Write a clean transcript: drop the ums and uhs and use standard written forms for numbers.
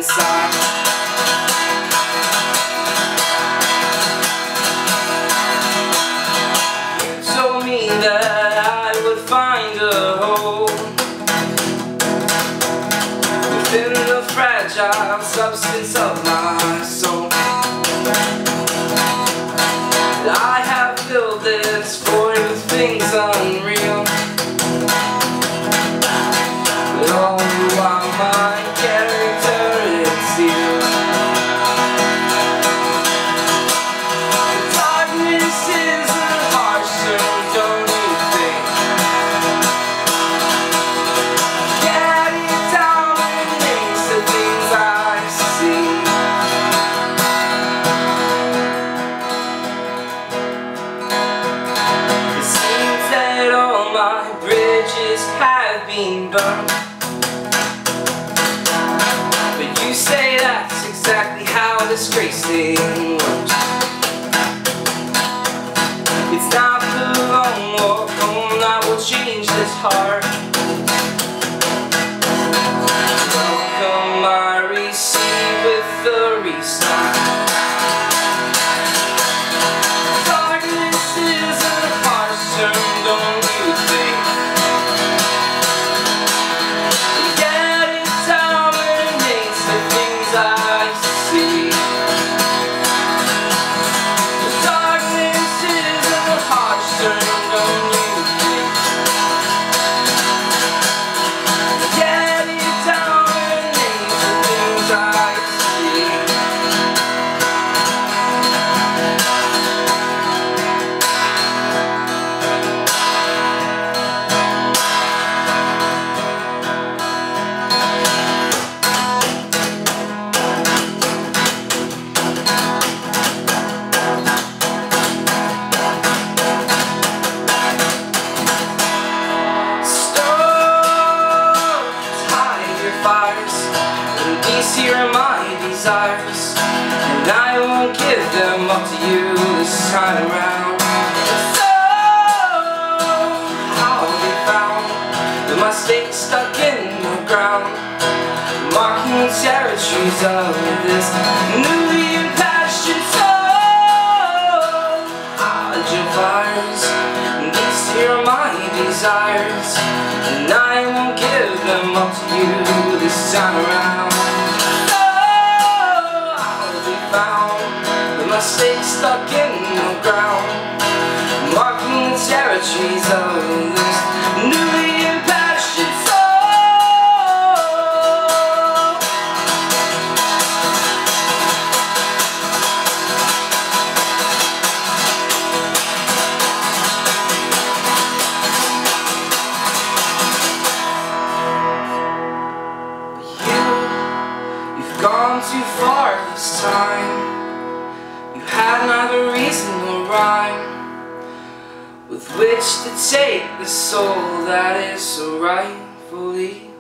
inside. You told me that I would find a home within the fragile substance of my soul. I have filled this void with things unreal, but all while my character is sealed. The darkness is a harsh term, don't you think? Getting down beneath the things I see. It seems that all my bridges have been burned, but you say that's exactly how this grace thing works. It's not the long walk home that will change this heart. Welcome, I receive with the restart. Darkness is a harsh term, don't you think? Getting down beneath the things I see. Darkness is a harsh term, don't you think? Getting down beneath the things I see. These here are my desires, and I won't give them up to you this time around. So I'll be found with my stake stuck in the ground, marking the territories of this newly impassioned soul. Hide your fires, these here are my desires, and I won't give them up to you this time around. My stake stuck in the ground, marking the territories of this newly impassioned soul. But you've gone too far this time. Had neither reason nor rhyme with which to take the soul that is so rightfully